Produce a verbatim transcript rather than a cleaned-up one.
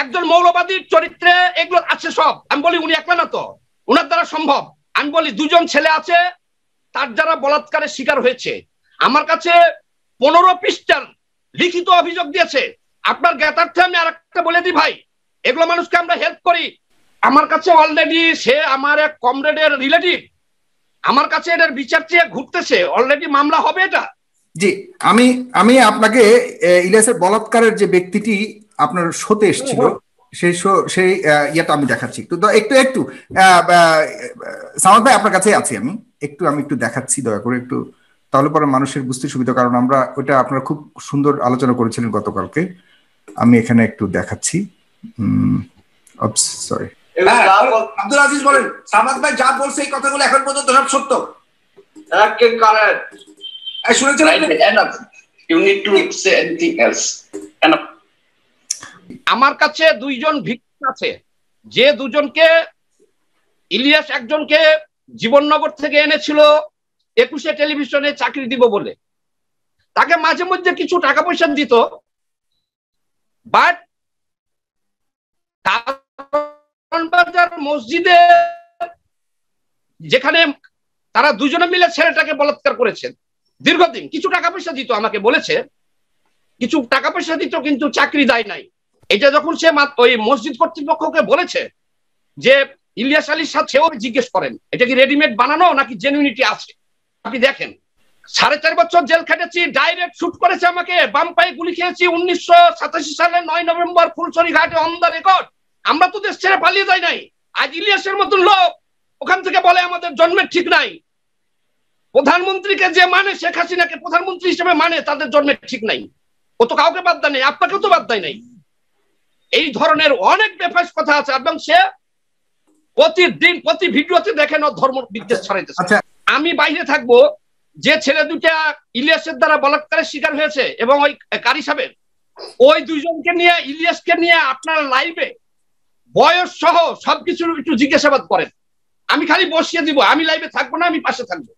একজন মৌলবাদীর চরিত্রে এগুলো আছে সব। আমি বলি উনি একলা না তো, উনার দ্বারা সম্ভব। আমি বলি দুজন ছেলে আছে তার যারা বলাৎকারের শিকার হয়েছে, আমার কাছে পনেরো পৃষ্ঠার লিখিত অভিযোগ দিয়েছে। আপনার জ্ঞাতার্থে আমি আর একটা বলে দিই ভাই, এগুলো মানুষকে আমরা হেল্প করি। আমার কাছে অলরেডি সে আমার এক কমরেডের রিলেটিভ, আমার কাছে এটার বিচার চেয়ে ঘুরতেছে, অলরেডি মামলা হবে এটা। জি, আমি আমি আপনাকে ইলিয়াসের বলাৎকারের যে ব্যক্তিটি আপনার শোতে এসেছিল সেই শো সেই ইয়েটা আমি দেখাচ্ছি একটু একটু একটু সামাদ ভাই আপনার কাছে আছি, আমি একটু আমি একটু দেখাচ্ছি দয়া করে একটু, তাহলে পরে মানুষের বুঝতে সুবিধা, কারণ আমরা ওইটা আপনারা খুব সুন্দর আলোচনা করেছিলেন গতকালকে। আমি এখানে একটু দেখাচ্ছি। সরি আব্দুল আজিজ বলেন, সামাদ ভাই যা বলছে এই কথাগুলো এখন পর্যন্ত সব সত্য। আমার কাছে দুইজন ভিকটিম আছে, যে দুজনকে ইলিয়াস একজনকে জীবননগর থেকে এনেছিল একুশে টেলিভিশনে চাকরি দিব বলে, তাকে মাঝে মধ্যে কিছু টাকা পয়সা দিত, বাট বাজার মসজিদে যেখানে তারা দুজনে মিলে ছেলেটাকে বলাৎকার করেছেন দীর্ঘদিন, কিছু টাকা পয়সা দিত, আমাকে বলেছে কিছু টাকা পয়সা দিত, কিন্তু চাকরি দেয় নাই। এটা যখন সে ওই মসজিদ কর্তৃপক্ষকে বলেছে যে ইলিয়াস আলীর সাথেও জিজ্ঞেস করেন এটা কি রেডিমেড বানানো নাকি জেনুইনিটি আছে। আপনি দেখেন সাড়ে চার বছর জেল খেটেছি, ডাইরেক্ট শুট করেছে আমাকে, বাম পায়ে গুলি খেয়েছি উনিশশো সাতাশি সালে নয় নভেম্বর ফুলছড়ি ঘাটে অন দ্য রেকর্ড। আমরা তো দেশ ছেড়ে পালিয়ে যাই নাই। আজ ইলিয়াসের মতন লোক ওখান থেকে বলে আমাদের জন্মের ঠিক নাই। প্রধানমন্ত্রীকে যে মানে, শেখ হাসিনাকে প্রধানমন্ত্রী হিসেবে মানে, তাদের জন্মের ঠিক নাই। ও তো কাউকে বাদ দেয় নাই, আপনাকেও তো বাদ দেয় নাই। এই ধরনের অনেক বেফাস কথা আছে, এবং সে প্রতিদিন প্রতি ভিডিওতে দেখেন ও ধর্ম বিদ্বেষ ছড়াইতেছে। আমি বাইরে থাকবো, যে ছেলে দুটা ইলিয়াসের দ্বারা বলাৎকারের শিকার হয়েছে এবং ওই কারি সাহেবের, ওই দুইজনকে নিয়ে ইলিয়াসকে নিয়ে আপনারা লাইভে বয়স সহ সবকিছু একটু জিজ্ঞাসাবাদ করেন। আমি খালি বসিয়ে দিব, আমি লাইভে থাকবো না, আমি পাশে থাকবো।